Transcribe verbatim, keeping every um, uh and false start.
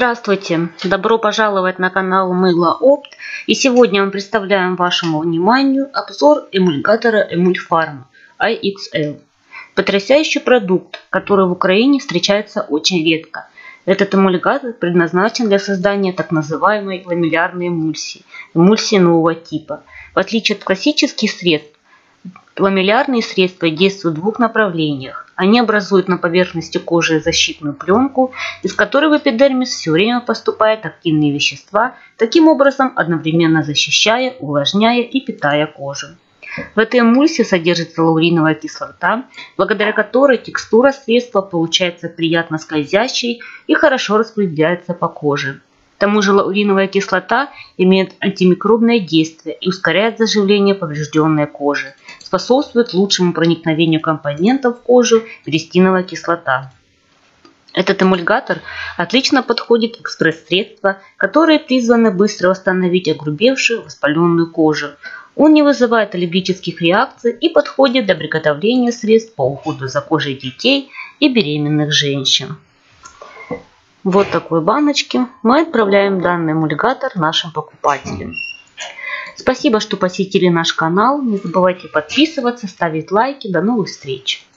Здравствуйте! Добро пожаловать на канал Мыло Опт. И сегодня мы представляем вашему вниманию обзор эмульгатора Эмульфарма ай икс эл. Потрясающий продукт, который в Украине встречается очень редко. Этот эмульгатор предназначен для создания так называемой ламеллярной эмульсии, эмульсии нового типа. В отличие от классических средств, ламеллярные средства действуют в двух направлениях. Они образуют на поверхности кожи защитную пленку, из которой в эпидермис все время поступают активные вещества, таким образом одновременно защищая, увлажняя и питая кожу. В этой эмульсии содержится лауриновая кислота, благодаря которой текстура средства получается приятно скользящей и хорошо распределяется по коже. К тому же лауриновая кислота имеет антимикробное действие и ускоряет заживление поврежденной кожи, способствует лучшему проникновению компонентов в кожу перистиновая кислота. Этот эмульгатор отлично подходит экспресс-средства, которые призваны быстро восстановить огрубевшую воспаленную кожу. Он не вызывает аллергических реакций и подходит для приготовления средств по уходу за кожей детей и беременных женщин. Вот такой баночке мы отправляем данный эмульгатор нашим покупателям. Спасибо, что посетили наш канал. Не забывайте подписываться, ставить лайки. До новых встреч!